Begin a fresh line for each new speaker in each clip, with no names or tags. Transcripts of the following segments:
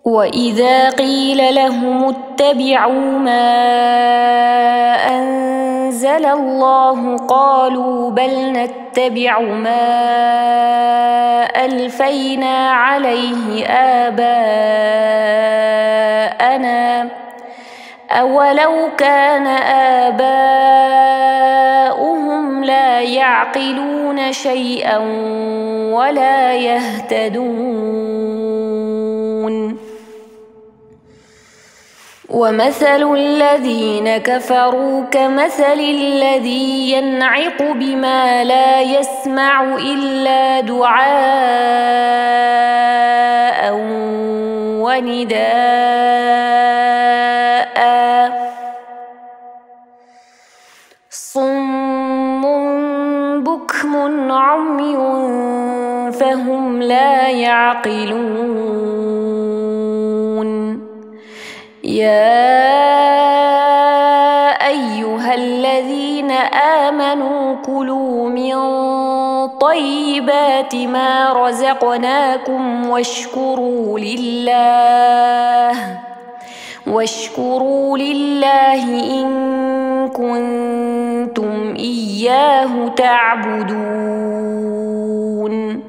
وإذا قيل لهم اتبعوا ما أنزل الله قالوا بل نتبع ما ألفينا عليه آباءنا أولو كان آباؤهم لا يعقلون شيئا ولا يهتدون ومثل الذين كفروا كمثل الذي ينعق بما لا يسمع إلا دعاء ونداء صم بكم عمي فهم لا يعقلون يا أيها الذين آمنوا كلوا من طيبات ما رزقناكم واشكروا لله إن كنتم إياه تعبدون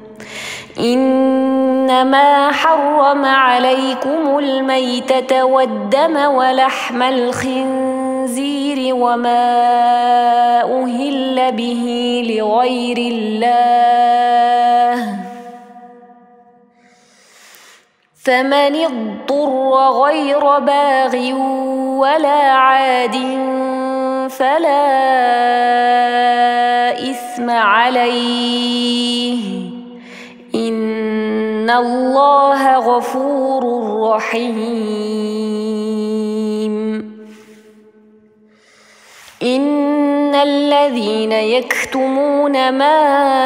إنما حرم عليكم الميتة والدم ولحم الخنزير وما أهل به لغير الله فمن اضطر غير باغ ولا عاد فلا إثم عليه إن الله غفور رحيم إن الذين يكتمون ما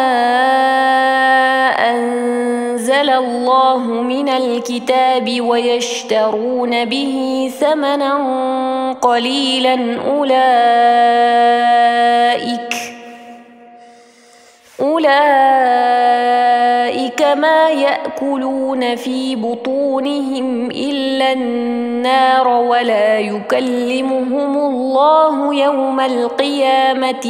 أنزل الله من الكتاب ويشترون به ثمنا قليلا أولئك ما يأكلون في بطونهم إلا النار ولا يكلمهم الله يوم القيامة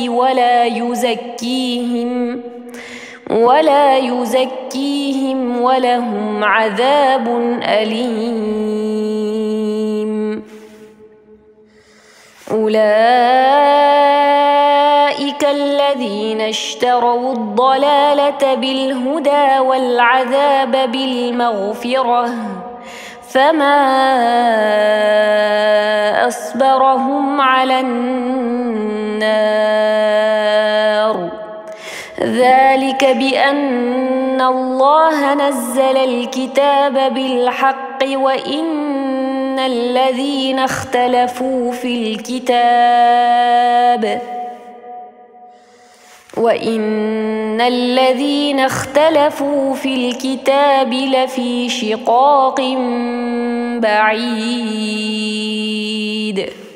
ولا يزكيهم ولهم عذاب أليم أولئك الذين اشتروا الضلالة بالهدى والعذاب بالمغفرة فما أصبرهم على النار ذلك بأن الله نزل الكتاب بالحق وإن الذين اختلفوا في الكتاب لفي شقاق بعيد